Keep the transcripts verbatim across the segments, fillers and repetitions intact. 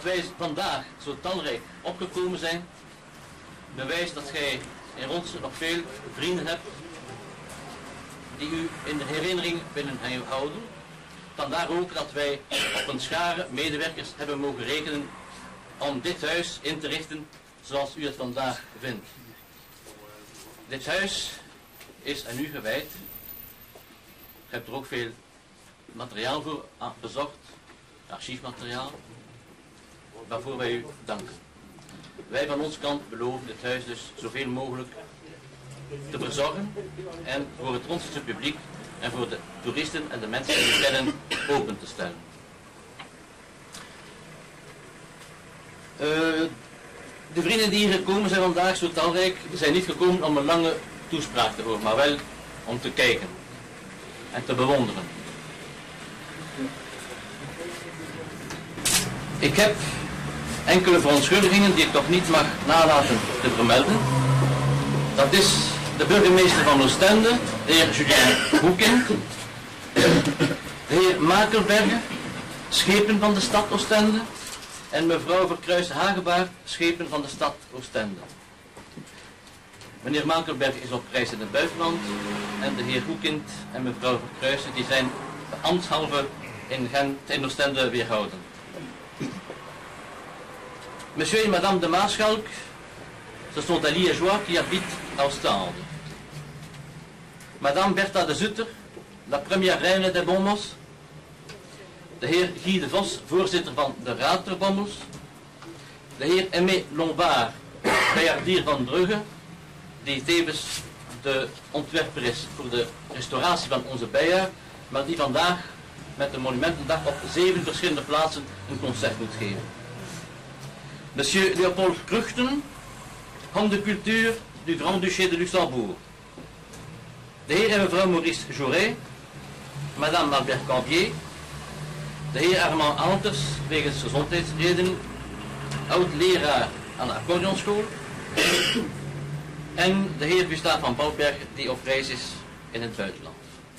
wij vandaag zo talrijk opgekomen zijn, bewijst dat gij in ons nog veel vrienden hebt die u in de herinnering willen houden. Vandaar ook dat wij op een schare medewerkers hebben mogen rekenen om dit huis in te richten zoals u het vandaag vindt. Dit huis is aan u gewijd. Je hebt er ook veel materiaal voor bezocht, archiefmateriaal, waarvoor wij u danken. Wij van onze kant beloven dit huis dus zoveel mogelijk te verzorgen en voor het Rondselse publiek en voor de toeristen en de mensen die het kennen open te stellen. Uh, de vrienden die hier gekomen zijn vandaag, zo talrijk, zijn niet gekomen om een lange toespraak te horen, maar wel om te kijken en te bewonderen. Ik heb enkele verontschuldigingen die ik toch niet mag nalaten te vermelden. Dat is de burgemeester van Oostende, de heer Julien Hoekind, de heer Makelbergen, schepen van de stad Oostende, en mevrouw Verkruijs-Hagebaard, schepen van de stad Oostende. Meneer Makelbergen is op reis in het buitenland en de heer Hoekind en mevrouw Verkruijsen die zijn ambtshalve in Gent in Oostende weerhouden. Monsieur et Madame de Maarschalk, ce sont des Liégeois qui habitent à Ostende. Madame Bertha de Zutter, la première reine des Bommels. De heer Guy de Vos, voorzitter van de Raad der Bommels. De heer Aimé Lombard, bijaardier van Brugge, die tevens de ontwerper is voor de restauratie van onze bijaard, maar die vandaag met de Monumentendag op zeven verschillende plaatsen een concert moet geven. Monsieur Leopold Kruchten, homme de culture du Grand-Duché de Luxembourg. De heer en mevrouw Maurice Jouret, madame Albert Cambier, de heer Armand Alters, wegens gezondheidsredenen, oud-leraar aan de accordeonschool, en de heer Gustave van Bouwberg, die op reis is in het buitenland.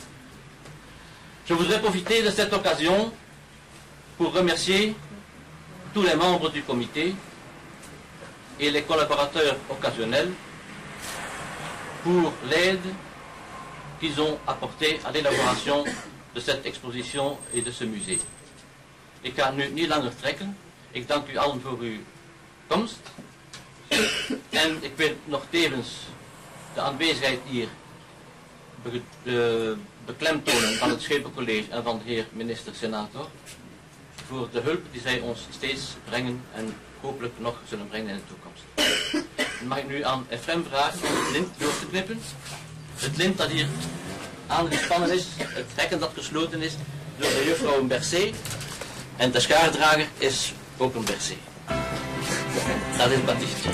Je voudrais profiter de cette occasion pour remercier tous les membres du comité et les collaborateurs occasionnels pour l'aide qu'ils ont apportée à l'élaboration de cette exposition et de ce musée. Ik ga nu niet langer trekken. Ik dank u allen voor uw komst. En ik wil nog tevens de aanwezigheid hier be be beklemtonen van het Schepencollege en van de heer minister-senator voor de hulp die zij ons steeds brengen en hopelijk nog zullen brengen in de toekomst. Dan mag ik nu aan Efrem vragen om het lint door te knippen. Het lint dat hier aangespannen is, het hekken dat gesloten is door de juffrouw Bercé en de schaardrager is ook een Bercé. Dat is Baptiste.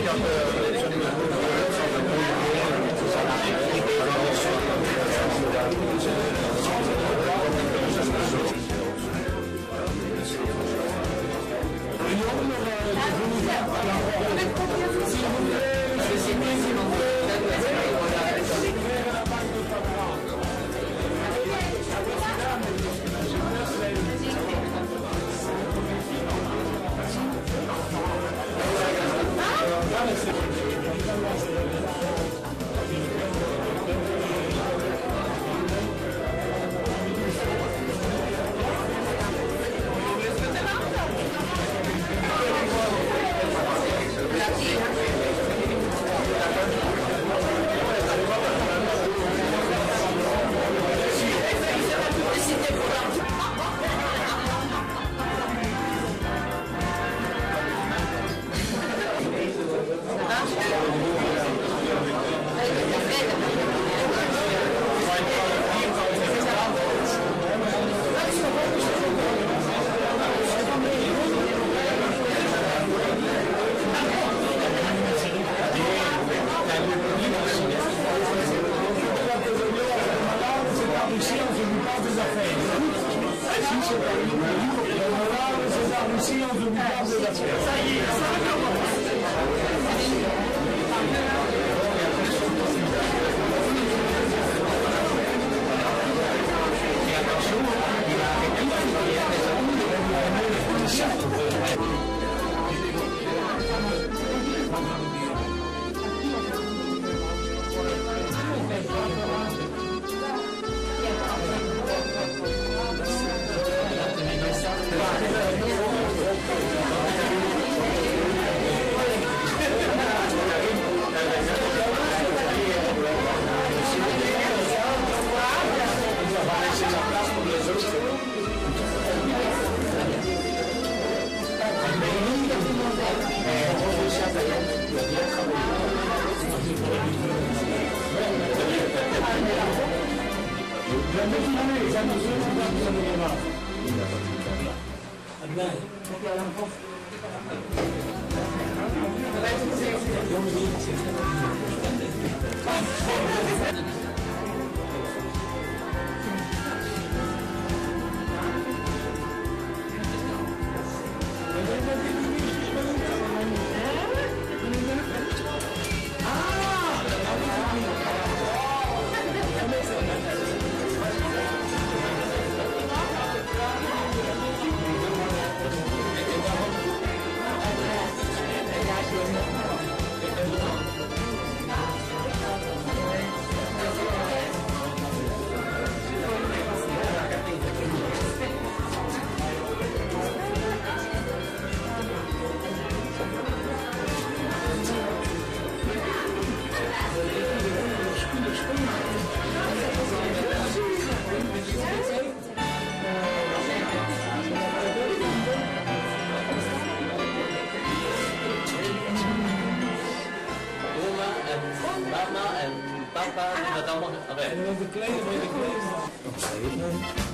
Mama en papa, die dat allemaal... Oké. En dan de kleden, de kleden.